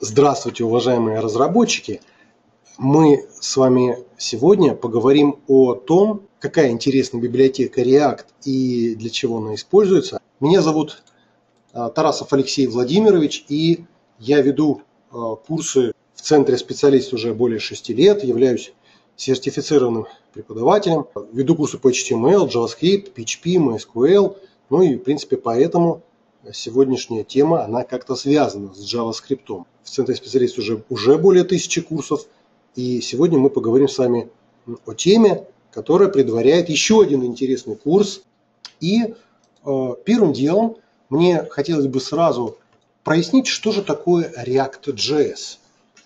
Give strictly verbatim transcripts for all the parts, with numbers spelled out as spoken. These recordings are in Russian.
Здравствуйте, уважаемые разработчики! Мы с вами сегодня поговорим о том, какая интересная библиотека React и для чего она используется. Меня зовут Тарасов Алексей Владимирович, и я веду курсы в Центре специалист уже более шести лет, являюсь сертифицированным преподавателем, веду курсы по эйч ти эм эл, JavaScript, пи эйч пи, MySQL, ну и в принципе поэтому сегодняшняя тема, она как-то связана с JavaScript. В Центре специалист уже, уже более тысячи курсов, и сегодня мы поговорим с вами о теме, которая предваряет еще один интересный курс. И э, первым делом мне хотелось бы сразу прояснить, что же такое React.js.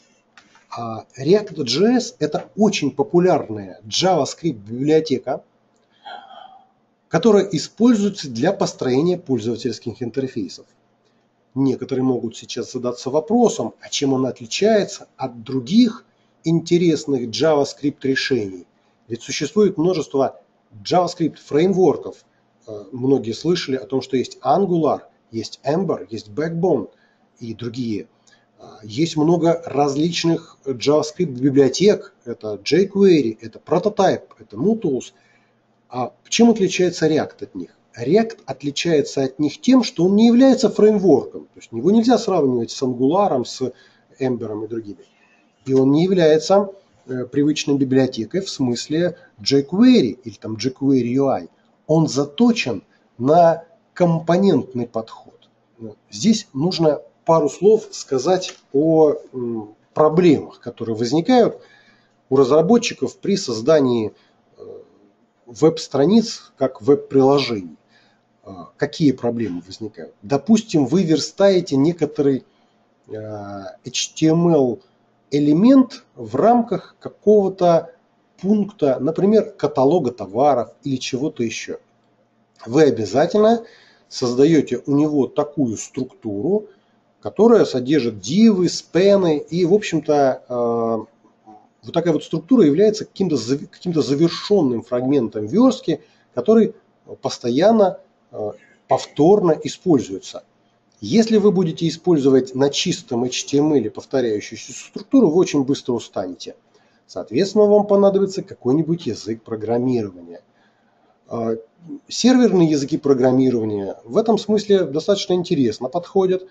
А React.js – это очень популярная JavaScript библиотека, которая используется для построения пользовательских интерфейсов. Некоторые могут сейчас задаться вопросом, а чем она отличается от других интересных JavaScript решений. Ведь существует множество JavaScript фреймворков. Многие слышали о том, что есть Angular, есть Ember, есть Backbone и другие. Есть много различных JavaScript библиотек. Это jQuery, это Prototype, это MooTools. А чем отличается React от них? React отличается от них тем, что он не является фреймворком. То есть его нельзя сравнивать с Angular, с Ember и другими. И он не является э, привычной библиотекой в смысле jQuery или там jQuery ю ай. Он заточен на компонентный подход. Здесь нужно пару слов сказать о м, проблемах, которые возникают у разработчиков при создании веб-страниц как веб-приложений. Какие проблемы возникают? Допустим, вы верстаете некоторый эйч ти эм эл-элемент в рамках какого-то пункта, например, каталога товаров или чего-то еще. Вы обязательно создаете у него такую структуру, которая содержит дивы, спены, и, в общем-то, вот такая вот структура является каким-то каким-то завершенным фрагментом верстки, который постоянно, повторно используется. Если вы будете использовать на чистом эйч ти эм эл повторяющуюся структуру, вы очень быстро устанете. Соответственно, вам понадобится какой-нибудь язык программирования. Серверные языки программирования в этом смысле достаточно интересно подходят.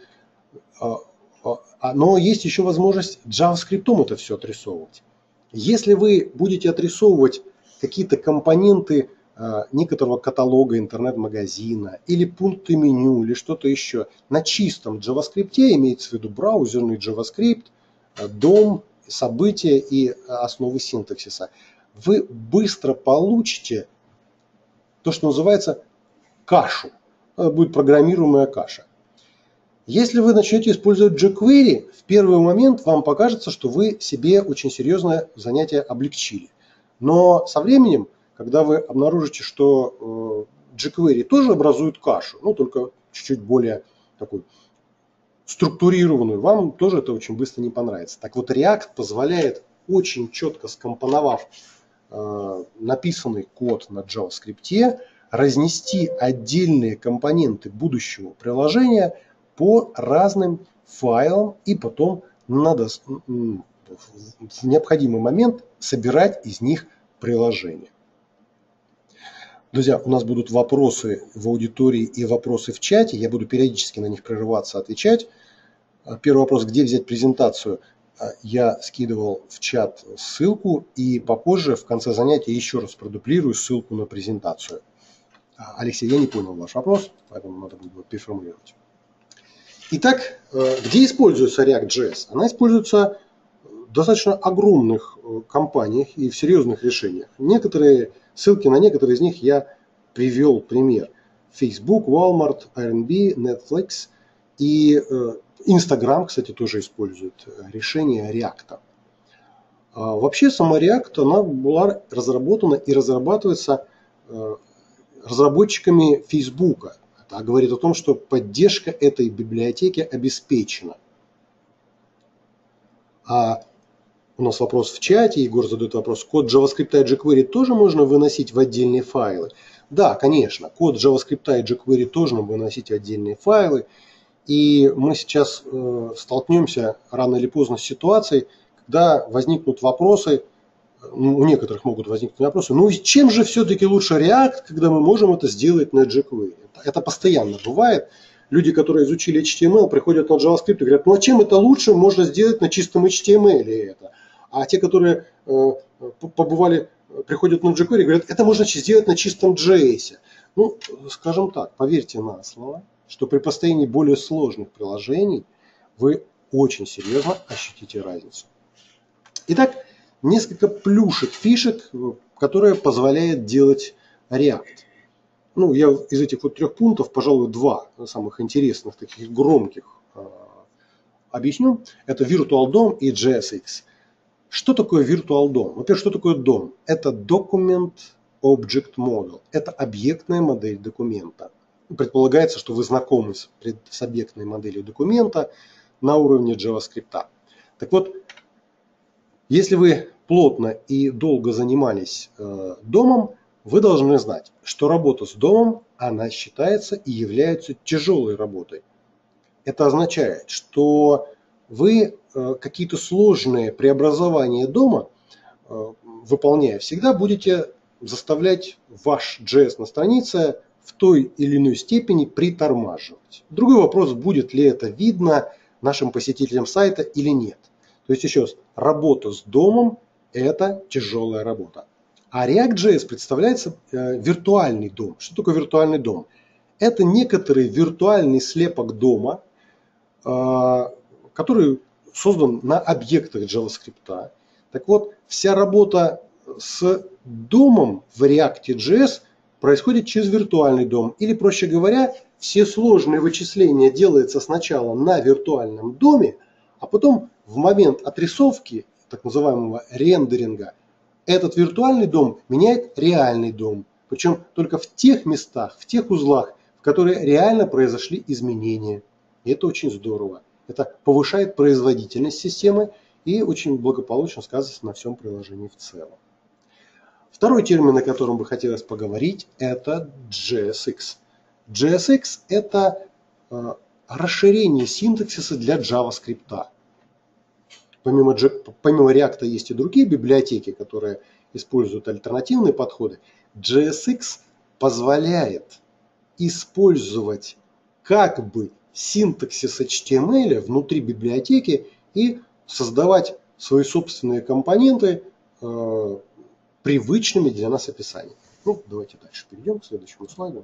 Но есть еще возможность JavaScript это все отрисовывать. Если вы будете отрисовывать какие-то компоненты э, некоторого каталога интернет-магазина или пункты меню или что-то еще на чистом JavaScript, имеется в виду браузерный JavaScript, э, дом, события и основы синтаксиса, вы быстро получите то, что называется кашу. Это будет программируемая каша. Если вы начнете использовать jQuery, в первый момент вам покажется, что вы себе очень серьезное занятие облегчили. Но со временем, когда вы обнаружите, что jQuery тоже образует кашу, ну только чуть-чуть более такую структурированную, вам тоже это очень быстро не понравится. Так вот, React позволяет, очень четко скомпоновав э, написанный код на JavaScript, разнести отдельные компоненты будущего приложения по разным файлам, и потом надо в необходимый момент собирать из них приложение. Друзья, у нас будут вопросы в аудитории и вопросы в чате. Я буду периодически на них прерываться, отвечать. Первый вопрос: где взять презентацию? Я скидывал в чат ссылку, и попозже в конце занятия еще раз продублирую ссылку на презентацию. Алексей, я не понял ваш вопрос, поэтому надо будет его переформулировать. Итак, где используется React.js? Она используется в достаточно огромных компаниях и в серьезных решениях. Некоторые ссылки на некоторые из них я привел пример. Facebook, Walmart, ар энд би, Netflix и Instagram, кстати, тоже использует решение React. Вообще сама React, она была разработана и разрабатывается разработчиками Facebook. А говорит о том, что поддержка этой библиотеки обеспечена. А у нас вопрос в чате, Егор задает вопрос: код JavaScript и jQuery тоже можно выносить в отдельные файлы? Да, конечно, код JavaScript и jQuery тоже можно выносить в отдельные файлы. И мы сейчас э, столкнемся рано или поздно с ситуацией, когда возникнут вопросы, ну, у некоторых могут возникнуть вопросы, ну и чем же все-таки лучше React, когда мы можем это сделать на jQuery? Это, это постоянно бывает. Люди, которые изучили эйч ти эм эл, приходят на JavaScript и говорят, ну а чем это лучше можно сделать на чистом эйч ти эм эл это? А те, которые э, побывали, приходят на jQuery и говорят, это можно сделать на чистом джей эс. Ну, скажем так, поверьте на слово, что при построении более сложных приложений вы очень серьезно ощутите разницу. Итак, несколько плюшек, фишек, которые позволяют делать React. Ну, я из этих вот трех пунктов, пожалуй, два самых интересных, таких громких э, объясню. Это Virtual дом и джей эс икс. Что такое Virtual дом? Во-первых, что такое дом? Это Document Object Model. Это объектная модель документа. Предполагается, что вы знакомы с, с объектной моделью документа на уровне JavaScript. Так вот, если вы плотно и долго занимались э, домом, вы должны знать, что работа с домом, она считается и является тяжелой работой. Это означает, что вы э, какие-то сложные преобразования дома, э, выполняя, всегда будете заставлять ваш джей эс на странице в той или иной степени притормаживать. Другой вопрос, будет ли это видно нашим посетителям сайта или нет. То есть еще раз, работа с домом – это тяжелая работа. А React.js представляется э, виртуальный дом. Что такое виртуальный дом? Это некоторый виртуальный слепок дома, э, который создан на объектах JavaScript. Так вот, вся работа с домом в React.js происходит через виртуальный дом. Или, проще говоря, все сложные вычисления делаются сначала на виртуальном доме, а потом в момент отрисовки, так называемого рендеринга, этот виртуальный дом меняет реальный дом. Причем только в тех местах, в тех узлах, в которые реально произошли изменения. И это очень здорово. Это повышает производительность системы и очень благополучно сказывается на всем приложении в целом. Второй термин, о котором бы хотелось поговорить, это джей эс икс. джей эс икс – это э, расширение синтаксиса для JavaScript. Помимо, помимо React есть и другие библиотеки, которые используют альтернативные подходы. джей эс икс позволяет использовать как бы синтаксис эйч ти эм эл внутри библиотеки и создавать свои собственные компоненты э, привычными для нас описаниями. Ну, давайте дальше перейдем к следующему слайду.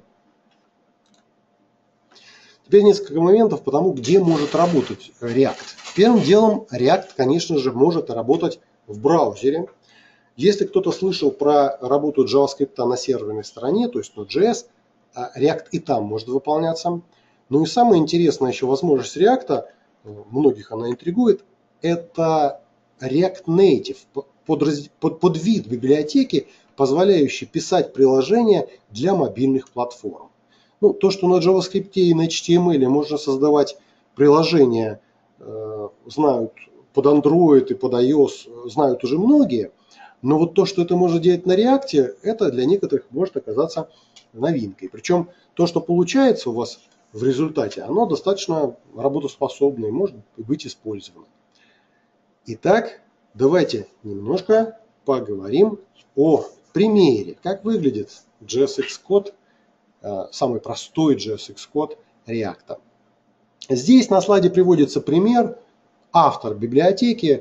Теперь несколько моментов по тому, где может работать React. Первым делом React, конечно же, может работать в браузере. Если кто-то слышал про работу JavaScript на серверной стороне, то есть Node.js, React и там может выполняться. Ну и самая интересная еще возможность React, многих она интригует, это React Native, под, под, под вид библиотеки, позволяющий писать приложения для мобильных платформ. Ну, то, что на JavaScript и на эйч ти эм эл можно создавать приложения, э, знают под Android и под iOS, знают уже многие. Но вот то, что это можно делать на React, это для некоторых может оказаться новинкой. Причем то, что получается у вас в результате, оно достаточно работоспособно и может быть использовано. Итак, давайте немножко поговорим о примере, как выглядит джей эс икс код, самый простой джей эс икс код React. Здесь на слайде приводится пример. Автор библиотеки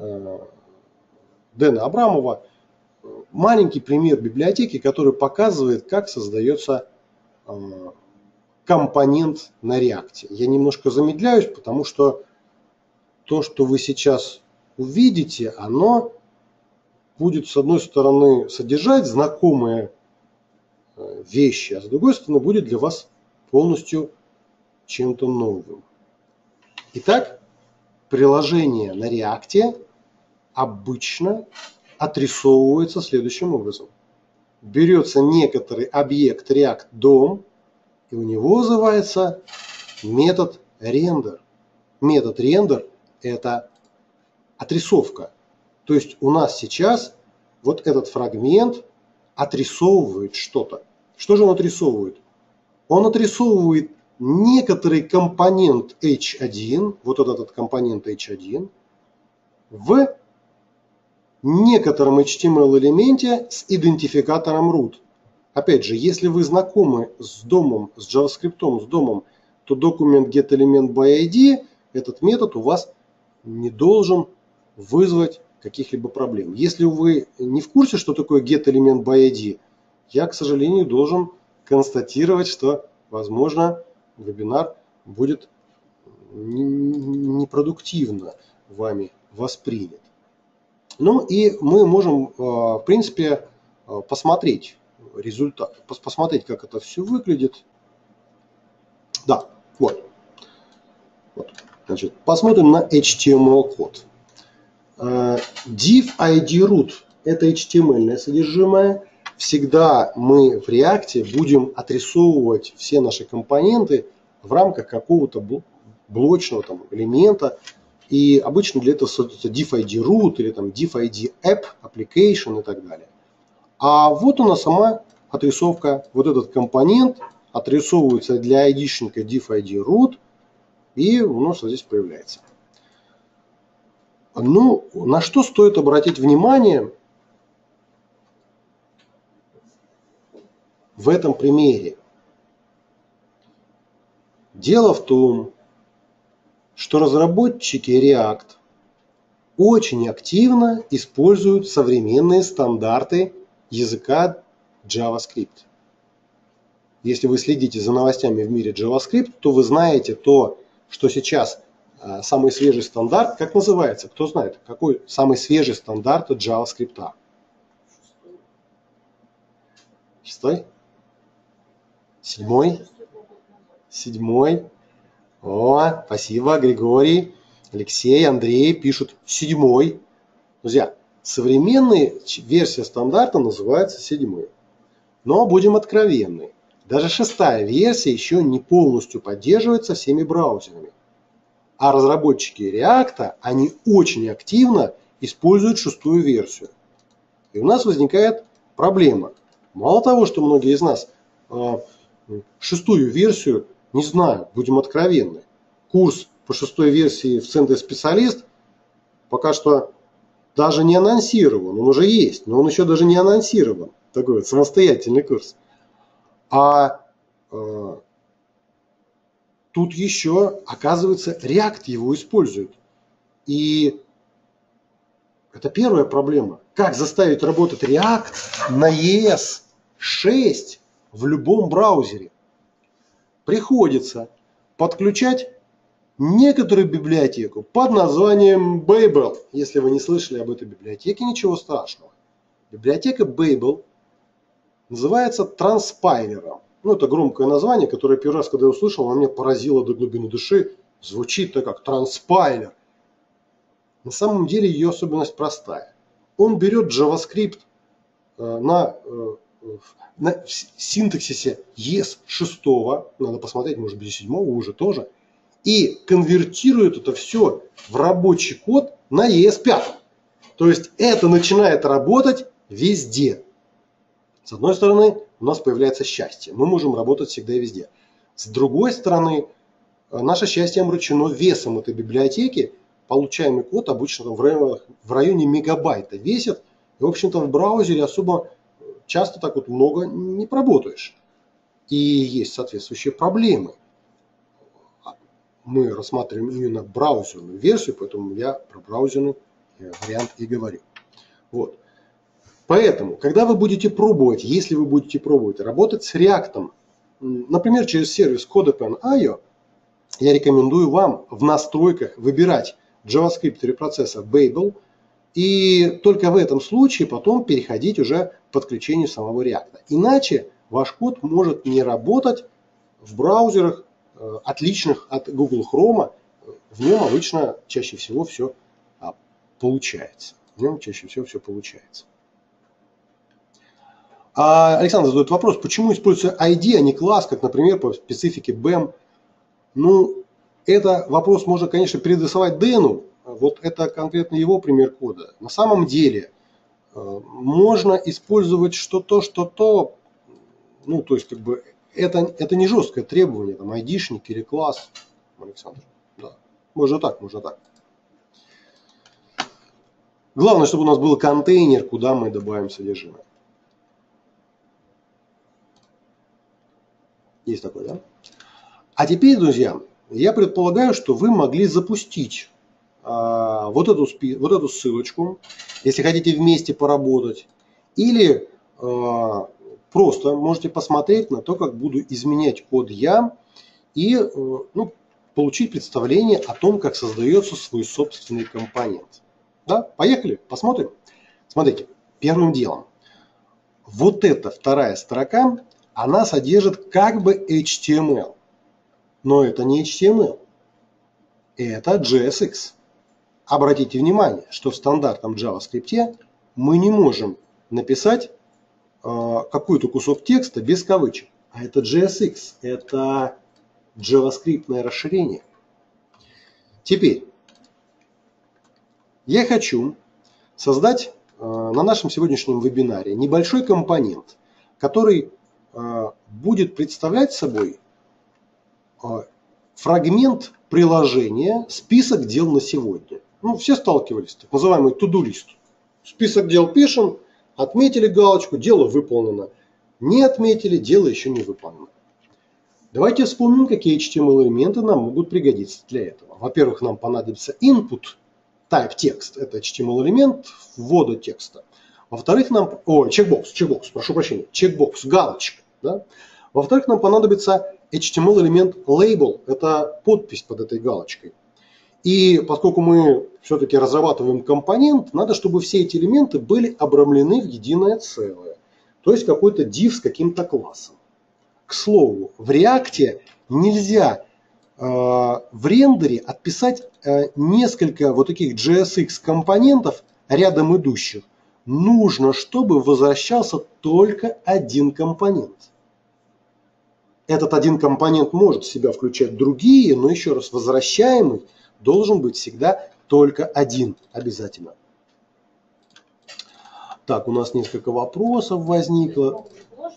Дэна Абрамова. Маленький пример библиотеки, который показывает, как создается компонент на React. Я немножко замедляюсь, потому что то, что вы сейчас увидите, оно будет с одной стороны содержать знакомые вещи, а с другой стороны будет для вас полностью чем-то новым. Итак, приложение на React обычно отрисовывается следующим образом. Берется некоторый объект React дом, и у него вызывается метод render. Метод render – это отрисовка. То есть у нас сейчас вот этот фрагмент отрисовывает что-то. Что же он отрисовывает? Он отрисовывает некоторый компонент эйч один, вот этот компонент эйч один, в некотором эйч ти эм эл-элементе с идентификатором root. Опять же, если вы знакомы с домом, с JavaScript, с домом, то документ getElementById, этот метод у вас не должен вызвать каких-либо проблем. Если вы не в курсе, что такое getElementById, я, к сожалению, должен констатировать, что, возможно, вебинар будет непродуктивно вами воспринят. Ну и мы можем, в принципе, посмотреть результат, посмотреть, как это все выглядит. Да, вот. вот. Значит, посмотрим на эйч ти эм эл-код. div-id-root – это эйч ти эм эль-ное содержимое. Всегда мы в React будем отрисовывать все наши компоненты в рамках какого-то блочного там, элемента. И обычно для этого создается div-id-root или там div-id-app, application и так далее. А вот у нас сама отрисовка. Вот этот компонент отрисовывается для айдишника div-id-root и у нас вот здесь появляется. Ну, на что стоит обратить внимание в этом примере? Дело в том, что разработчики React очень активно используют современные стандарты языка JavaScript. Если вы следите за новостями в мире JavaScript, то вы знаете то, что сейчас самый свежий стандарт, как называется? Кто знает, какой самый свежий стандарт JavaScript? Шестой? Седьмой? Седьмой? О, спасибо, Григорий, Алексей, Андрей пишут седьмой. Друзья, современная версия стандарта называется седьмой. Но будем откровенны. Даже шестая версия еще не полностью поддерживается всеми браузерами. А разработчики React, они очень активно используют шестую версию. И у нас возникает проблема. Мало того, что многие из нас э, шестую версию не знают, будем откровенны. Курс по шестой версии в Центре Специалист пока что даже не анонсирован. Он уже есть, но он еще даже не анонсирован. Такой вот самостоятельный курс. А э, тут еще, оказывается, React его использует. И это первая проблема. Как заставить работать React на и эс шесть в любом браузере? Приходится подключать некоторую библиотеку под названием Babel. Если вы не слышали об этой библиотеке, ничего страшного. Библиотека Babel называется транспайлером. Ну, это громкое название, которое первый раз, когда я услышал, оно меня поразило до глубины души. Звучит-то как транспайлер. На самом деле ее особенность простая. Он берет JavaScript на, на синтаксисе и эс шесть, надо посмотреть, может быть и седьмого уже тоже, и конвертирует это все в рабочий код на и эс пять. То есть это начинает работать везде. С одной стороны, у нас появляется счастье. Мы можем работать всегда и везде. С другой стороны, наше счастье омрачено весом этой библиотеки. Получаемый код обычно в районе мегабайта весит. И, в общем-то, в браузере особо часто так вот много не поработаешь. И есть соответствующие проблемы. Мы рассматриваем именно браузерную версию, поэтому я про браузерный вариант и говорю. Вот. Поэтому, когда вы будете пробовать, если вы будете пробовать работать с React, например, через сервис CodePen точка ай о, я рекомендую вам в настройках выбирать JavaScript репроцессор Babel и только в этом случае потом переходить уже к подключению самого React. Иначе ваш код может не работать в браузерах, отличных от Google Chrome. В нем обычно чаще всего все получается. В нем чаще всего все получается. А Александр задает вопрос, почему используется ай ди, а не класс, как, например, по специфике би и эм. Ну, это вопрос можно, конечно, переадресовать Дэну. Вот это конкретно его пример кода. На самом деле, можно использовать что-то, что-то, ну, то есть, как бы, это, это не жесткое требование, там, айдишник или класс. Александр, да. Можно так, можно так. Главное, чтобы у нас был контейнер, куда мы добавим содержимое. Есть такое, да? А теперь, друзья, я предполагаю, что вы могли запустить а, вот, эту, вот эту ссылочку, если хотите вместе поработать, или а, просто можете посмотреть на то, как буду изменять код я, и ну, получить представление о том, как создается свой собственный компонент. Да? Поехали, посмотрим. Смотрите, первым делом, вот эта вторая строка, она содержит как бы эйч ти эм эл. Но это не эйч ти эм эл. Это джей эс икс. Обратите внимание, что в стандартном JavaScript мы не можем написать э, какой-то кусок текста без кавычек. А это джей эс икс. Это JavaScript-ное расширение. Теперь я хочу создать э, на нашем сегодняшнем вебинаре небольшой компонент, который э, будет представлять собой э, фрагмент приложения «Список дел на сегодня». Ну, все сталкивались, так называемый to-do лист. Список дел пишем, отметили галочку, дело выполнено. Не отметили, дело еще не выполнено. Давайте вспомним, какие эйч ти эм эл-элементы нам могут пригодиться для этого. Во-первых, нам понадобится input, type text, это эйч ти эм эл-элемент ввода текста. Во-вторых, нам... О, чекбокс, чекбокс, прошу прощения, чекбокс, галочка. Да? Во-вторых, нам понадобится эйч ти эм эл-элемент label, это подпись под этой галочкой. И поскольку мы все-таки разрабатываем компонент, надо, чтобы все эти элементы были обрамлены в единое целое. То есть какой-то div с каким-то классом. К слову, в React нельзя э, в рендере отписать э, несколько вот таких джей эс икс компонентов рядом идущих. Нужно, чтобы возвращался только один компонент. Этот один компонент может в себя включать другие, но еще раз, возвращаемый должен быть всегда только один обязательно. Так, у нас несколько вопросов возникло.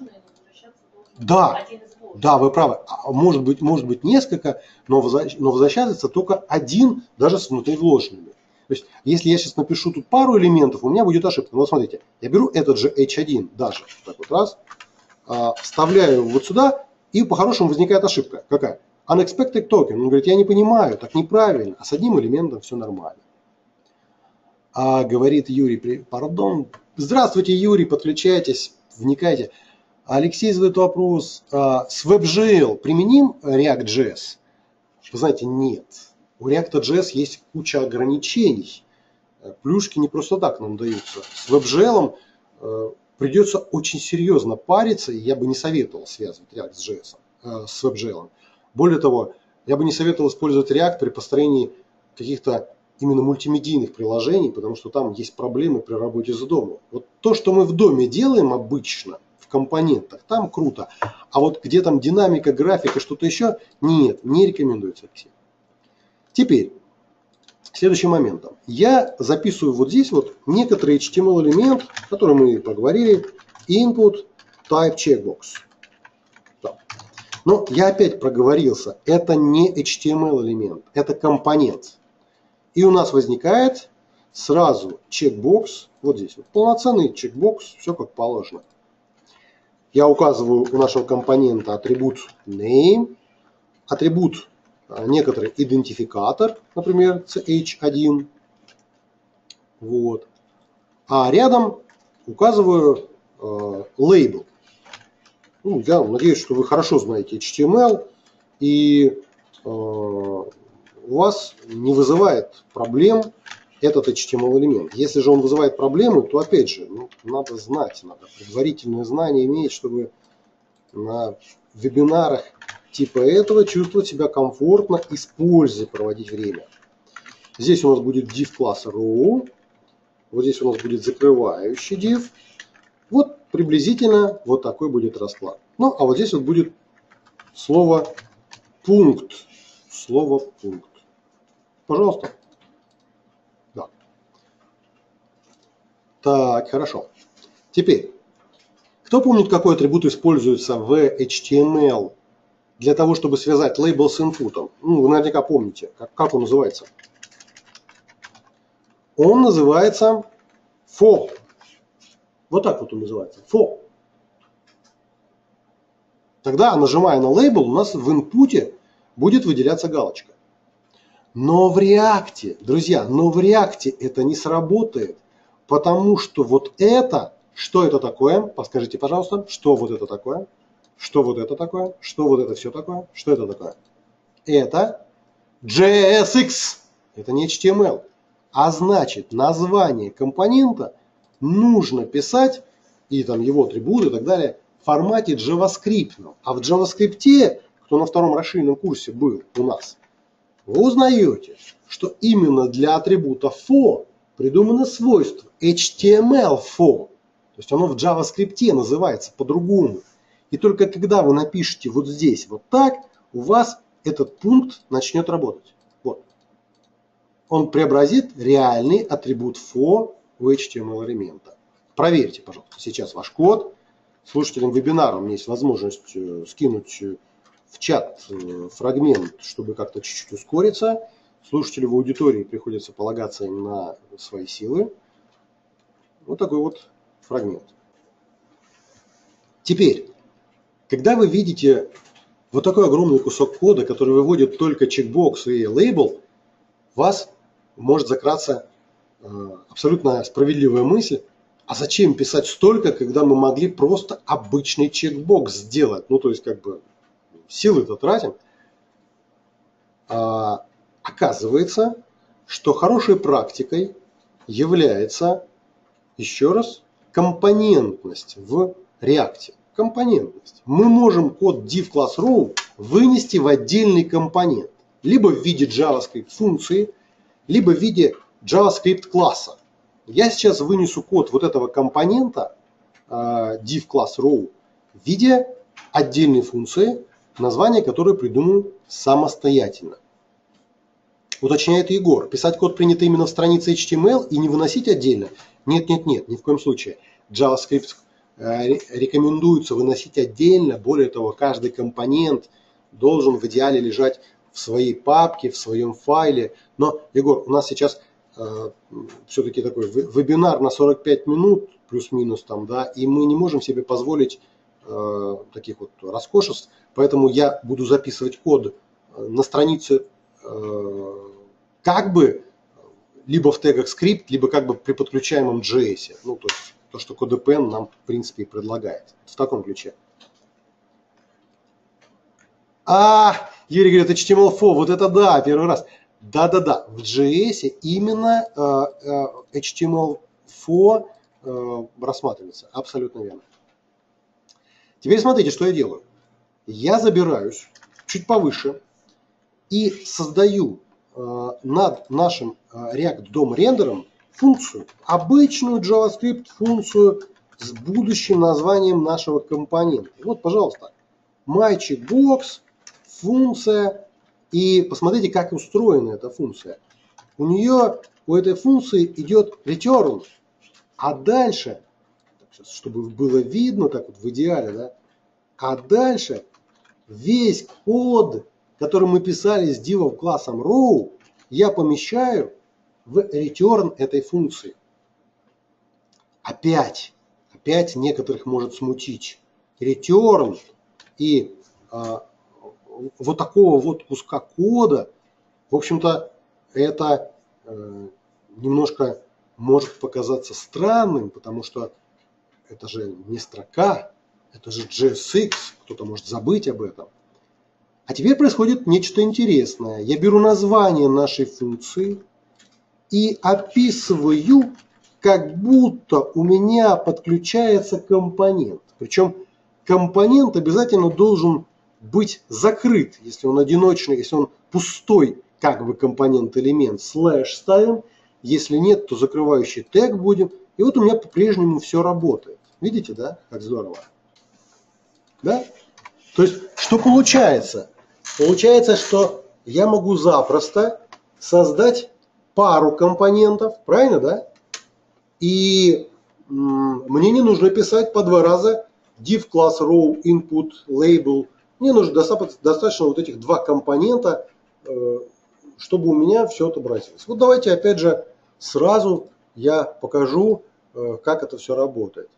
Да, да, вы правы. Может быть, может быть несколько, но возвращается только один, даже с внутри вложенными. То есть, если я сейчас напишу тут пару элементов, у меня будет ошибка. Вот смотрите, я беру этот же эйч один, даже так вот раз, вставляю вот сюда, и по-хорошему возникает ошибка. Какая? Unexpected token. Он говорит, я не понимаю, так неправильно. А с одним элементом все нормально. А говорит Юрий, пардон. Здравствуйте, Юрий, подключайтесь, вникайте. Алексей задает вопрос, а с WebGL применим React.js? Вы знаете, нет. У React.js есть куча ограничений. Плюшки не просто так нам даются. С WebGL придется очень серьезно париться, и я бы не советовал связывать React с джей эс, э, с WebGL. Более того, я бы не советовал использовать React при построении каких-то именно мультимедийных приложений, потому что там есть проблемы при работе с домом. Вот то, что мы в доме делаем обычно, в компонентах, там круто. А вот где там динамика, графика, что-то еще, нет, не рекомендуется. Теперь, следующим моментом. Я записываю вот здесь вот некоторый эйч ти эм эл-элемент, который мы поговорили, input type checkbox. Но я опять проговорился, это не эйч ти эм эл-элемент, это компонент. И у нас возникает сразу чекбокс, вот здесь вот, полноценный чекбокс, все как положено. Я указываю у нашего компонента атрибут name, атрибут некоторый идентификатор, например, си эйч один. Вот. А рядом указываю э, лейбл. Ну, я надеюсь, что вы хорошо знаете эйч ти эм эл, и э, у вас не вызывает проблем этот эйч ти эм эл-элемент. Если же он вызывает проблемы, то опять же, ну, надо знать, надо предварительные знания иметь, чтобы на вебинарах типа этого чувствовать себя комфортно, используя, проводить время. Здесь у нас будет div класса row, вот здесь у нас будет закрывающий div. Вот приблизительно вот такой будет расклад. Ну, а вот здесь вот будет слово пункт. Слово пункт. Пожалуйста. Да. Так, хорошо. Теперь, Кто помнит, какой атрибут используется в эйч ти эм эл для того, чтобы связать лейбл с инпутом? Ну, вы наверняка помните, как, как он называется. Он называется for. Вот так вот он называется. For. Тогда, нажимая на лейбл, у нас в инпуте будет выделяться галочка. Но в React, друзья, но в React это не сработает, потому что вот это, что это такое? Подскажите, пожалуйста, что вот это такое? Что вот это такое? Что вот это все такое? Что это такое? Это джей эс икс, это не эйч ти эм эл. А значит, название компонента нужно писать, и там его атрибуты и так далее, в формате JavaScript. А в JavaScript, кто на втором расширенном курсе был у нас, вы узнаете, что именно для атрибута for придумано свойство эйч ти эм эл for. То есть оно в JavaScript называется по-другому. И только когда вы напишете вот здесь вот так, у вас этот пункт начнет работать. Вот. Он преобразит реальный атрибут for у эйч ти эм эл элемента. Проверьте, пожалуйста, сейчас ваш код. Слушателям вебинара у меня есть возможность скинуть в чат фрагмент, чтобы как-то чуть-чуть ускориться. Слушателю в аудитории приходится полагаться на свои силы. Вот такой вот фрагмент. Теперь, когда вы видите вот такой огромный кусок кода, который выводит только чекбокс и лейбл, у вас может закраться абсолютно справедливая мысль: а зачем писать столько, когда мы могли просто обычный чекбокс сделать? Ну, то есть, как бы, силы-то тратим. А, оказывается, что хорошей практикой является, еще раз, компонентность в React. Компонентность. Мы можем код div class row вынести в отдельный компонент. Либо в виде JavaScript функции, либо в виде JavaScript класса. Я сейчас вынесу код вот этого компонента div class row в виде отдельной функции, название которой придумал самостоятельно. Уточняет Егор. Писать код принято именно в странице эйч ти эм эл и не выносить отдельно? Нет, нет, нет, ни в коем случае. JavaScript рекомендуется выносить отдельно. Более того, каждый компонент должен в идеале лежать в своей папке, в своем файле. Но, Егор, у нас сейчас э, все-таки такой вебинар на сорок пять минут, плюс-минус там, да, и мы не можем себе позволить э, таких вот роскошеств. Поэтому я буду записывать код на странице э, как бы либо в тегах скрипт, либо как бы при подключаемом джей эс. Ну, то есть то, что CodePen нам, в принципе, и предлагает. В таком ключе. А, Юрий говорит, эйч ти эм эл for, вот это да, первый раз. Да-да-да, в джей эс именно э, э, эйч ти эм эл for э, рассматривается. Абсолютно верно. Теперь смотрите, что я делаю. Я забираюсь чуть повыше и создаю э, над нашим э, React дом рендером функцию, обычную JavaScript функцию с будущим названием нашего компонента. Вот, пожалуйста, myCheckbox, функция. И посмотрите, как устроена эта функция. У нее, у этой функции идет return. А дальше, чтобы было видно, так вот в идеале, да, а дальше весь код, который мы писали с дивом классом row, я помещаю в return этой функции. Опять, опять некоторых может смутить. Return и а, вот такого вот куска кода, в общем-то, это э, немножко может показаться странным, потому что это же не строка, это же джей эс икс, кто-то может забыть об этом. А теперь происходит нечто интересное. Я беру название нашей функции и описываю, как будто у меня подключается компонент. Причем компонент обязательно должен быть закрыт, если он одиночный, если он пустой, как бы компонент-элемент, слэш ставим. Если нет, то закрывающий тег будем. И вот у меня по-прежнему все работает. Видите, да, как здорово? Да? То есть, что получается? Получается, что я могу запросто создать пару компонентов, правильно, да? И м- мне не нужно писать по два раза div класс row input label. Мне нужно достаточно вот этих два компонента, чтобы у меня все отобразилось. Вот давайте опять же сразу я покажу, как это все работает.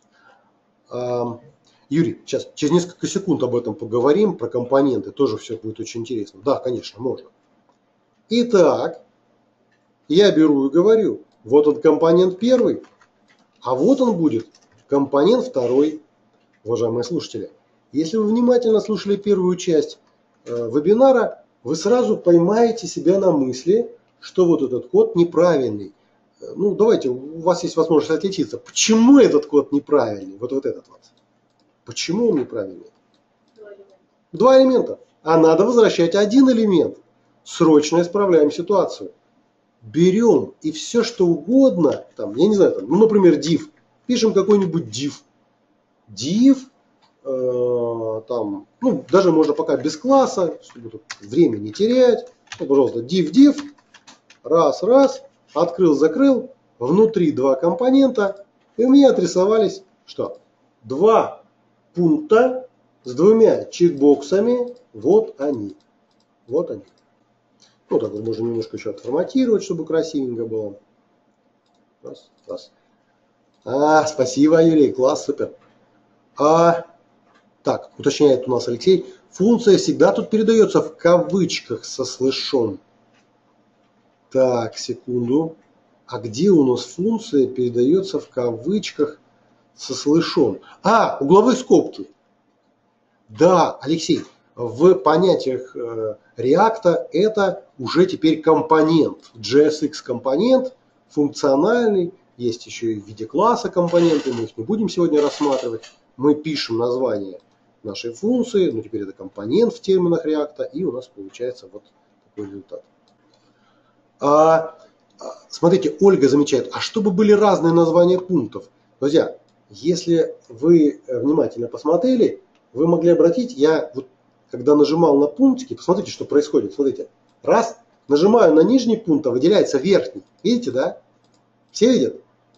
Юрий, сейчас через несколько секунд об этом поговорим, про компоненты, тоже все будет очень интересно. Да, конечно, можно. Итак, я беру и говорю, вот он компонент первый, а вот он будет компонент второй. Уважаемые слушатели, если вы внимательно слушали первую часть э, вебинара, вы сразу поймаете себя на мысли, что вот этот код неправильный. Ну, давайте, у вас есть возможность отличиться. Почему этот код неправильный? Вот, вот этот вот. Почему он неправильный? Два элемента. Два элемента. А надо возвращать один элемент. Срочно исправляем ситуацию. Берем и все, что угодно, там, я не знаю, там, ну, например, div. Пишем какой-нибудь div. Div, э, там, ну, даже можно пока без класса, чтобы тут время не терять. Ну, пожалуйста, div, div. Раз, раз. Открыл, закрыл. Внутри два компонента. И у меня отрисовались что? Два пункта с двумя чекбоксами. Вот они. Вот они. Ну, так вот можно немножко еще отформатировать, чтобы красивенько было. Раз, раз. А, спасибо, Юрий. Класс, супер. А, так, уточняет у нас Алексей. Функция всегда тут передается в кавычках со слэшом. Так, секунду. А где у нас функция передается в кавычках со слэшом? А, угловые скобки. Да, Алексей, в понятиях э, React это уже теперь компонент. джей эс икс компонент, функциональный. Есть еще и в виде класса компоненты. Мы их не будем сегодня рассматривать. Мы пишем название нашей функции. Но теперь это компонент в терминах React. И у нас получается вот такой результат. А, смотрите, Ольга замечает, а чтобы были разные названия пунктов. Друзья, если вы внимательно посмотрели, вы могли обратить, я вот когда нажимал на пунктики, посмотрите, что происходит. Смотрите, раз, нажимаю на нижний пункт, а выделяется верхний. Видите, да? Все видят?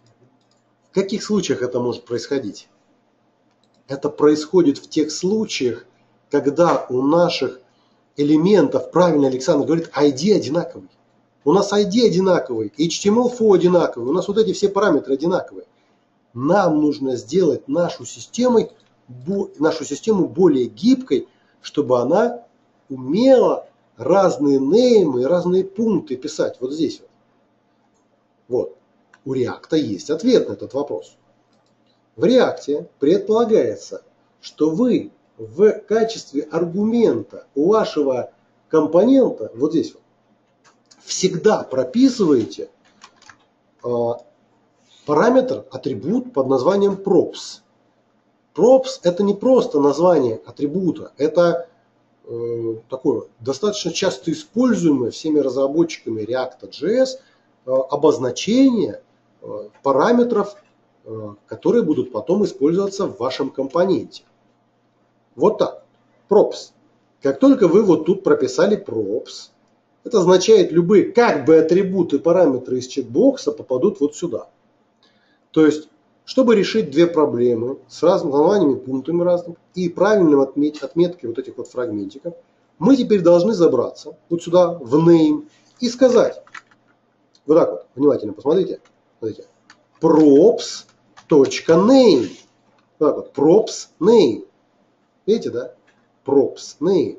В каких случаях это может происходить? Это происходит в тех случаях, когда у наших элементов, правильно Александр говорит, ай ди одинаковый. У нас ай ди одинаковый, эйч ти эм эл фо одинаковый, у нас вот эти все параметры одинаковые. Нам нужно сделать нашу систему, нашу систему более гибкой, чтобы она умела разные неймы, разные пункты писать. Вот здесь вот. Вот. У React есть ответ на этот вопрос. В React предполагается, что вы в качестве аргумента у вашего компонента, вот здесь вот, всегда прописываете э, параметр, атрибут под названием props. Props это не просто название атрибута, это э, такое достаточно часто используемое всеми разработчиками React.js э, обозначение э, параметров, э, которые будут потом использоваться в вашем компоненте. Вот так. Props. Как только вы вот тут прописали props, это означает, любые как бы атрибуты, параметры из чекбокса попадут вот сюда. То есть, чтобы решить две проблемы с разными названиями, пунктами разными и правильным отмет, отметкой вот этих вот фрагментиков, мы теперь должны забраться вот сюда в name и сказать, вот так вот, внимательно посмотрите, смотрите, props.name. Вот так вот, props name. Видите, да? Props name.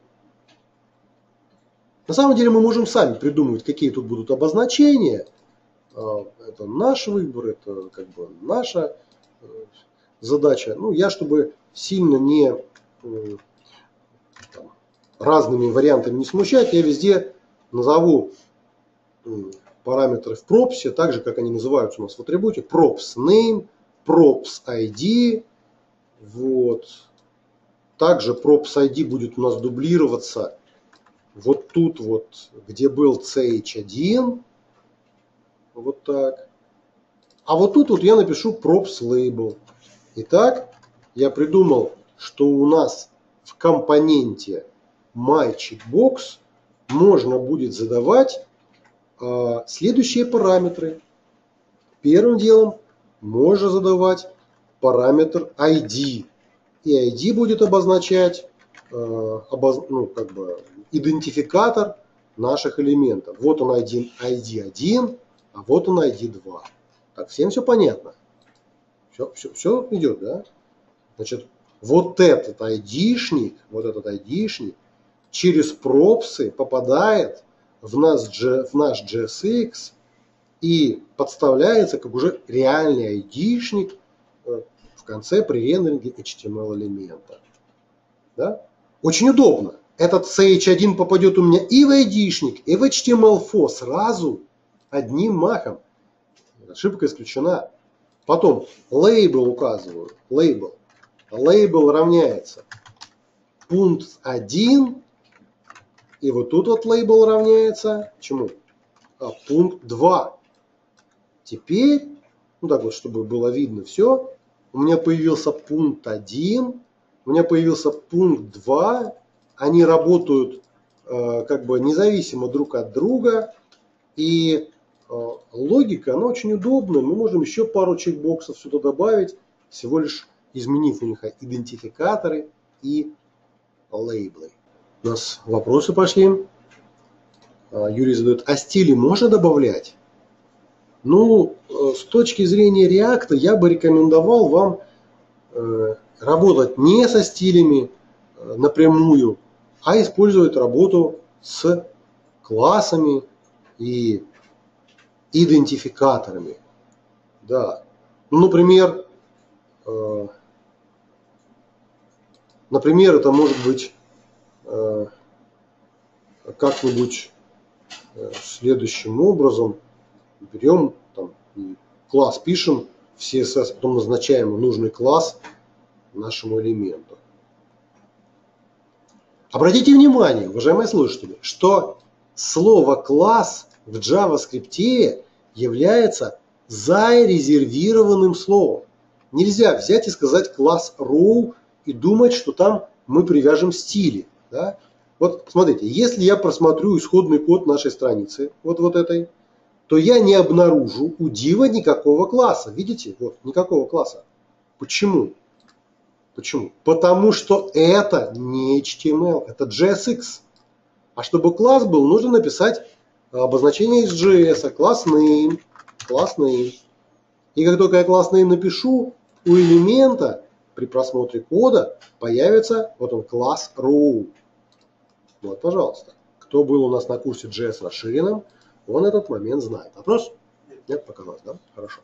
На самом деле мы можем сами придумывать, какие тут будут обозначения. Это наш выбор, это как бы наша задача. Ну, я, чтобы сильно не там, разными вариантами не смущать, я везде назову параметры в пропсе, так же, как они называются у нас в атрибуте. Props name, props ай ди. Вот. Также props ай ди будет у нас дублироваться вот тут вот, где был си эйч один. Вот так. А вот тут вот я напишу props label. Итак, я придумал, что у нас в компоненте myCheckbox можно будет задавать э, следующие параметры. Первым делом можно задавать параметр ай ди. и ай ди будет обозначать э, обоз... ну, как бы идентификатор наших элементов. Вот он ай ди один, а вот он ай ди два. Так, всем все понятно? Все, все, все идет, да? Значит, вот этот айдишник, вот этот айдишник через пропсы попадает в наш, в наш джей эс икс и подставляется как уже реальный айдишник в конце при рендеринге эйч ти эм эл элемента. Да? Очень удобно. Этот си эйч один попадет у меня и в айдишник, и в эйч ти эм эл эф о сразу одним махом. Ошибка исключена. Потом лейбл указываю. Лейбл. Лейбл равняется пункт один. И вот тут вот лейбл равняется чему? А, пункт два. Теперь, ну так вот, чтобы было видно все, у меня появился пункт один, у меня появился пункт два. Они работают э, как бы независимо друг от друга. И э, логика, она очень удобная. Мы можем еще пару чекбоксов сюда добавить, всего лишь изменив у них идентификаторы и лейблы. У нас вопросы пошли. Юрий задает, а стили можно добавлять? Ну, с точки зрения React я бы рекомендовал вам работать не со стилями напрямую, а использовать работу с классами и идентификаторами. Да. Ну, например, например, это может быть как-нибудь следующим образом. Берем там, класс, пишем в си эс эс, потом назначаем нужный класс нашему элементу. Обратите внимание, уважаемые слушатели, что слово класс в JavaScript является зарезервированным словом. Нельзя взять и сказать класс row и думать, что там мы привяжем стили. Да? Вот смотрите, если я просмотрю исходный код нашей страницы, вот, вот этой, то я не обнаружу у дива никакого класса. Видите? Вот, никакого класса. Почему? Почему? Потому что это не эйч ти эм эл, это джей эс икс. А чтобы класс был, нужно написать обозначение из джей эс, класс name, класс name. И как только я класс name напишу, у элемента при просмотре кода появится вот он класс row. Вот, пожалуйста. Кто был у нас на курсе джей эс расширенном, он этот момент знает. Вопрос? Нет, показалось, да? Хорошо.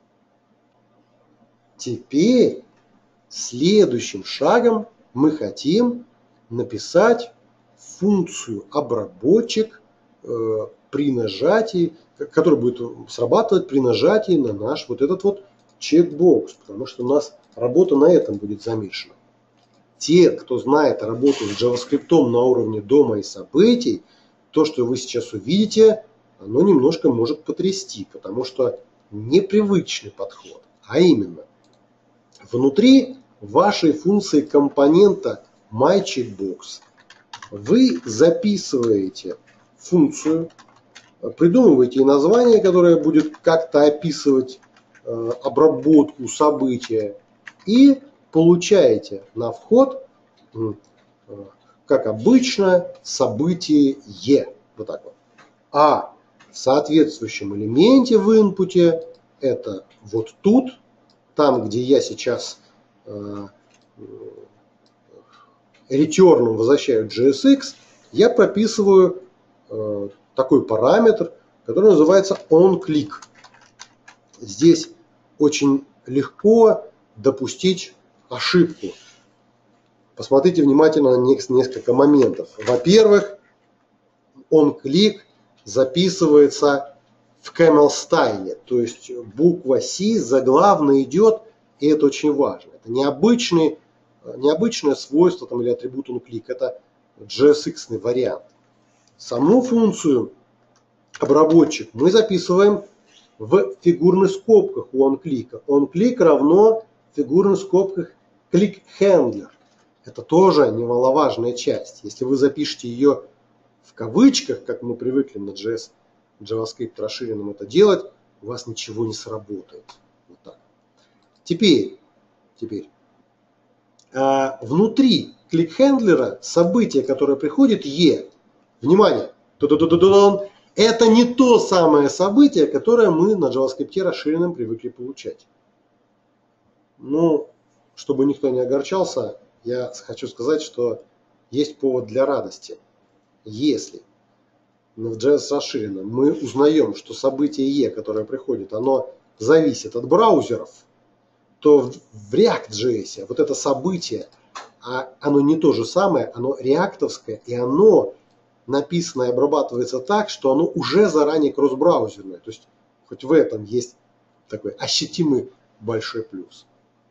Теперь следующим шагом мы хотим написать функцию обработчик э, при нажатии, который будет срабатывать при нажатии на наш вот этот вот чекбокс, потому что у нас работа на этом будет замешана. Те, кто знает работу с JavaScript на уровне дома и событий, то, что вы сейчас увидите, оно немножко может потрясти, потому что непривычный подход, а именно внутри вашей функции компонента MyCheckbox вы записываете функцию, придумываете название, которое будет как-то описывать э, обработку события, и получаете на вход, э, как обычно, событие E. Вот так вот. А в соответствующем элементе в инпуте, это вот тут, там, где я сейчас э, ретерном возвращаю джей эс икс, я прописываю э, такой параметр, который называется onClick. Здесь очень легко допустить ошибку. Посмотрите внимательно на несколько моментов. Во-первых, onClick записывается в camel style, то есть буква C заглавно идет, и это очень важно. Это необычный, необычное свойство там, или атрибут onClick, это джей эс икс-ный вариант. Саму функцию обработчик мы записываем в фигурных скобках у onClick. onClick равно в фигурных скобках clickHandler. Это тоже немаловажная часть. Если вы запишете ее в кавычках, как мы привыкли на джей эс, JavaScript расширенном это делать, у вас ничего не сработает. Вот так. Теперь, теперь А внутри клик-хендлера событие, которое приходит, E, внимание, это не то самое событие, которое мы на JavaScript расширенном привыкли получать. Ну, чтобы никто не огорчался, я хочу сказать, что есть повод для радости. Если в джей эс расширенном мы узнаем, что событие E, которое приходит, оно зависит от браузеров, то в React.js вот это событие, оно не то же самое, оно реактовское, и оно написано и обрабатывается так, что оно уже заранее кросс-браузерное. То есть хоть в этом есть такой ощутимый большой плюс.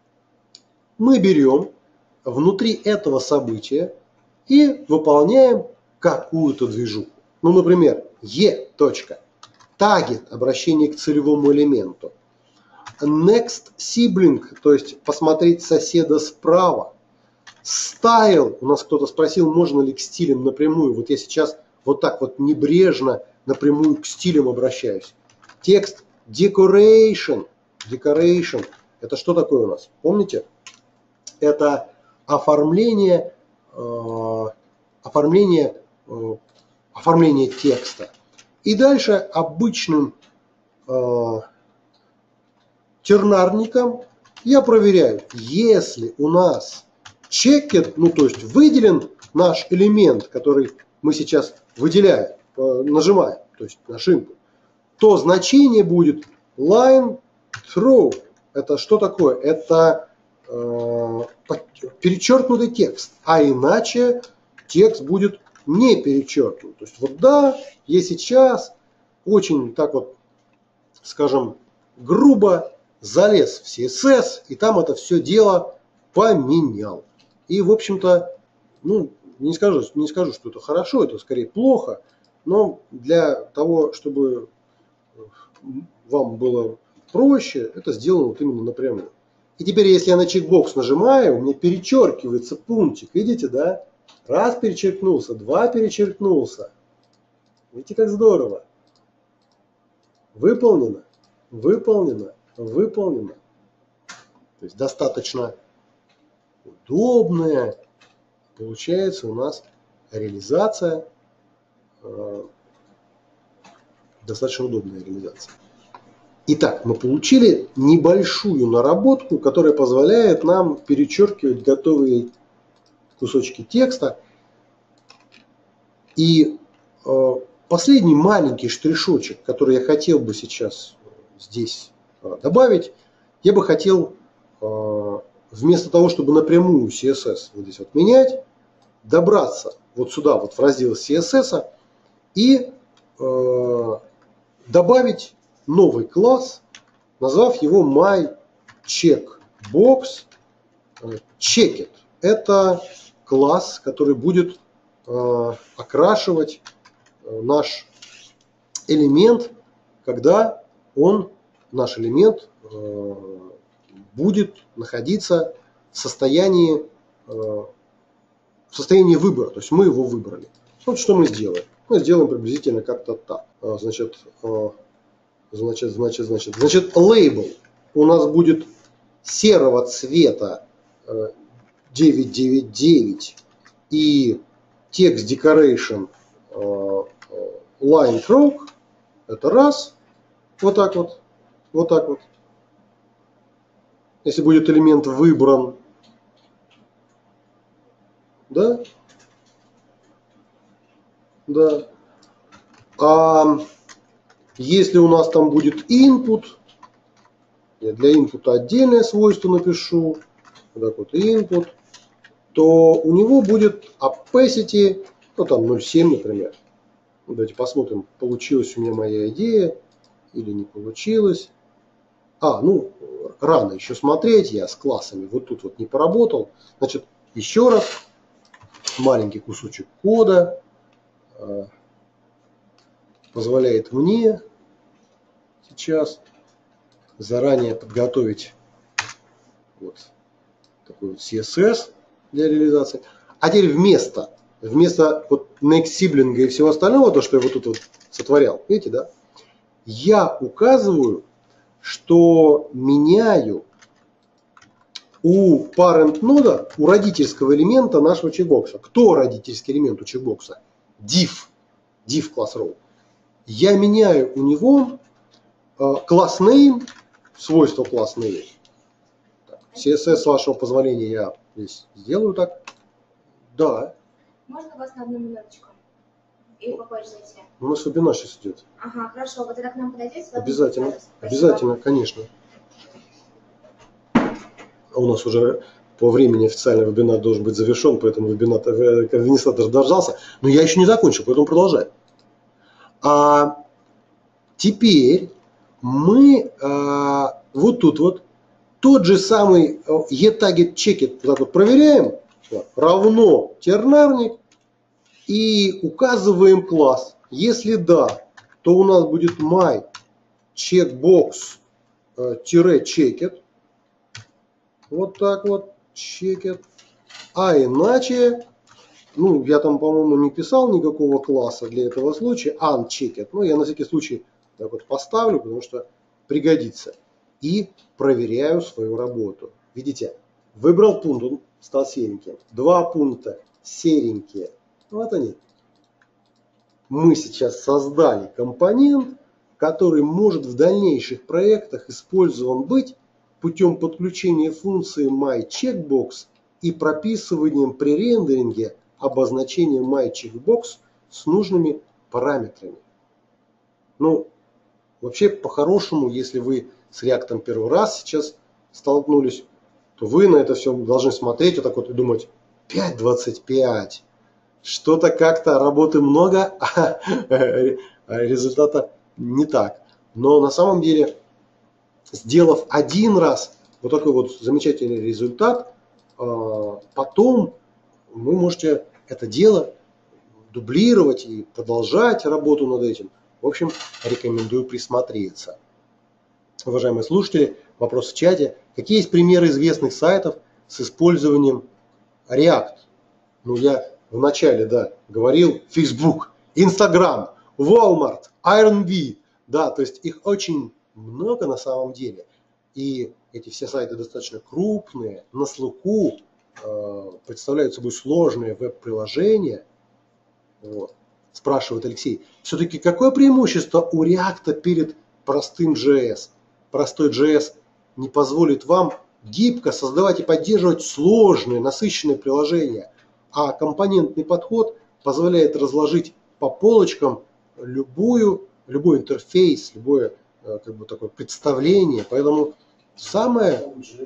Мы берем внутри этого события и выполняем какую-то движуху. Ну, например, E. Target, обращение к целевому элементу. Next sibling, то есть посмотреть соседа справа. Style, у нас кто-то спросил, можно ли к стилям напрямую. Вот я сейчас вот так вот небрежно напрямую к стилям обращаюсь. Текст decoration. Decoration. Это что такое у нас? Помните? Это оформление, э, оформление, э, оформление текста. И дальше обычным э, тернарником я проверяю, если у нас checked, ну то есть выделен наш элемент, который мы сейчас выделяем, э, нажимаем, то есть наш input, то значение будет line through. Это что такое? Это э, перечеркнутый текст, а иначе текст будет не перечеркнут. То есть вот да, я сейчас очень так вот, скажем, грубо залез в си эс эс и там это все дело поменял. И в общем-то, ну, не скажу, не скажу, что это хорошо, это скорее плохо, но для того, чтобы вам было проще, это сделано вот именно напрямую. И теперь, если я на чекбокс нажимаю, у меня перечеркивается пунктик, видите, да? Раз перечеркнулся, два перечеркнулся. Видите, как здорово. Выполнено, выполнено, выполнено. То есть достаточно удобная получается у нас реализация, э, достаточно удобная реализация. Итак, мы получили небольшую наработку, которая позволяет нам перечеркивать готовые кусочки текста. И э, последний маленький штришочек, который я хотел бы сейчас здесь э, добавить, я бы хотел э, вместо того, чтобы напрямую си эс эс вот здесь вот менять, добраться вот сюда, вот в раздел си эс эс и э, добавить новый класс, назвав его myCheckbox Checked. Это класс, который будет э, окрашивать э, наш элемент, когда он, наш элемент э, будет находиться в состоянии, э, в состоянии выбора. То есть мы его выбрали. Вот что мы сделаем. Мы сделаем приблизительно как-то так. Значит, э, значит, значит, значит, значит, лейбл у нас будет серого цвета э, девятьсот девяносто девять и text decoration э, line through. Это раз. Вот так вот. Вот так вот. Если будет элемент выбран. Да? Да. А если у нас там будет input, я для input отдельное свойство напишу, вот так вот input, то у него будет opacity, ну там ноль целых семь, например. Давайте посмотрим, получилась у меня моя идея или не получилась. А, ну, рано еще смотреть, я с классами вот тут вот не поработал. Значит, еще раз, маленький кусочек кода э, позволяет мне сейчас заранее подготовить вот такой вот си эс эс для реализации. А теперь вместо, вместо вот next sibling и всего остального, то, что я вот тут вот сотворял, видите, да, я указываю, что меняю у parent нода, у родительского элемента нашего чекбокса. Кто родительский элемент у чекбокса? div, div class role. Я меняю у него класс name, свойство класс name. си эс эс, с вашего позволения, я здесь сделаю так. Да. Можно вас на одну минуточку? Или попозже зайти? У нас вебинар сейчас идет. Ага, хорошо. Вы тогда к нам подойдете? Обязательно. Обязательно, конечно. У нас уже по времени официально вебинар должен быть завершен, поэтому вебинар администратор дождался. Но я еще не закончил, поэтому продолжаю. А теперь мы а, вот тут вот тот же самый getTargetCheckIt вот так вот проверяем, вот, равно тернарник, и указываем класс. Если да, то у нас будет myCheckbox-checkIt. Вот так вот, checkIt. А иначе, ну, я там, по-моему, не писал никакого класса для этого случая, unCheckIt. Ну, я на всякий случай так вот поставлю, потому что пригодится. И проверяю свою работу. Видите, выбрал пункт, он стал сереньким. Два пункта серенькие. Вот они. Мы сейчас создали компонент, который может в дальнейших проектах использован быть путем подключения функции myCheckbox и прописыванием при рендеринге обозначения myCheckbox с нужными параметрами. Ну, вообще, по-хорошему, если вы с React первый раз сейчас столкнулись, то вы на это все должны смотреть вот так вот и думать: пять двадцать пять. Что-то как-то работы много, а результата не так. Но на самом деле, сделав один раз вот такой вот замечательный результат, потом вы можете это дело дублировать и продолжать работу над этим. В общем, рекомендую присмотреться. Уважаемые слушатели, вопрос в чате. Какие есть примеры известных сайтов с использованием React? Ну, я в начале, да, говорил: Facebook, Instagram, Walmart, Ironbee. Да, то есть их очень много на самом деле. И эти все сайты достаточно крупные, на слуху, э, представляют собой сложные веб-приложения. Вот. Спрашивает Алексей, все-таки какое преимущество у React перед простым джей эс? Простой джей эс не позволит вам гибко создавать и поддерживать сложные, насыщенные приложения, а компонентный подход позволяет разложить по полочкам любую, любой интерфейс, любое как бы такое представление. Поэтому самое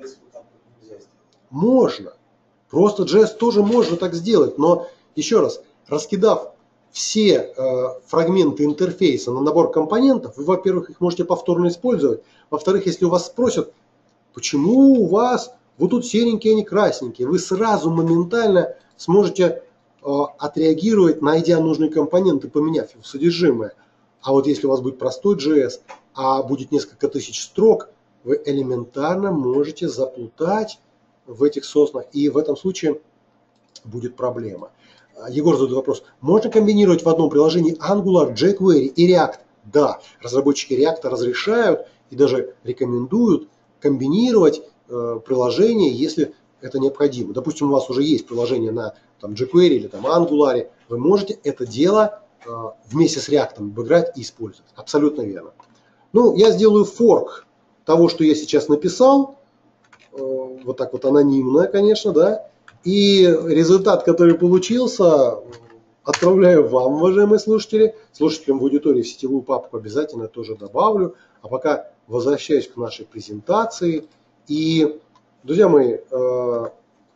можно. Просто джей эс тоже можно так сделать. Но еще раз, раскидав все э, фрагменты интерфейса на набор компонентов, вы, во-первых, их можете повторно использовать. Во-вторых, если у вас спросят, почему у вас вот тут серенькие, а не красненькие, вы сразу моментально сможете э, отреагировать, найдя нужный компонент и поменяв его содержимое. А вот если у вас будет простой джей эс, а будет несколько тысяч строк, вы элементарно можете заплутать в этих соснах, и в этом случае будет проблема. Егор задает вопрос, можно комбинировать в одном приложении Angular, jQuery и React? Да, разработчики React разрешают и даже рекомендуют комбинировать э, приложения, если это необходимо. Допустим, у вас уже есть приложение на там, jQuery или там, Angular, вы можете это дело э, вместе с React обыграть и использовать. Абсолютно верно. Ну, я сделаю форк того, что я сейчас написал, э, вот так вот анонимно, конечно, да. И результат, который получился, отправляю вам, уважаемые слушатели. Слушателям в аудитории в сетевую папку обязательно тоже добавлю. А пока возвращаюсь к нашей презентации. И, друзья мои, э, э,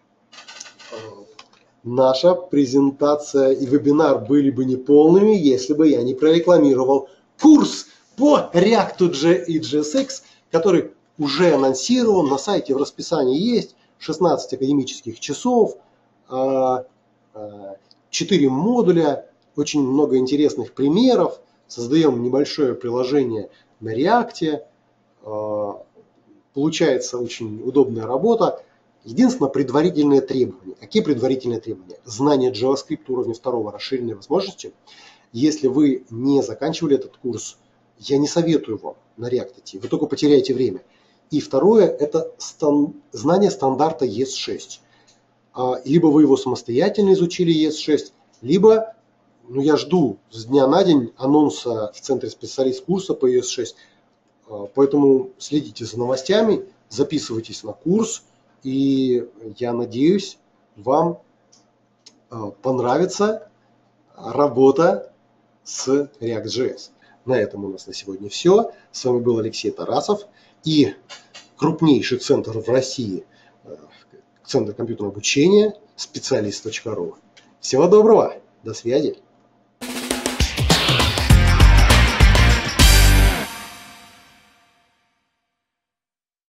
наша презентация и вебинар были бы неполными, если бы я не прорекламировал курс по React и джей эс икс, который уже анонсирован, на сайте в расписании есть. шестнадцать академических часов, четыре модуля, очень много интересных примеров. Создаем небольшое приложение на React. Получается очень удобная работа. Единственное, предварительные требования. Какие предварительные требования? Знание JavaScript уровня второго, расширенной возможности. Если вы не заканчивали этот курс, я не советую вам на React идти. Вы только потеряете время. И второе – это стан, знание стандарта и эс шесть. Либо вы его самостоятельно изучили и эс шесть, либо, ну я жду с дня на день анонса в центре специалист курса по и эс шесть. Поэтому следите за новостями, записывайтесь на курс. И я надеюсь, вам понравится работа с React.js. На этом у нас на сегодня все. С вами был Алексей Тарасов и крупнейший центр в России, Центр компьютерного обучения, специалист точка ру. Всего доброго, до связи.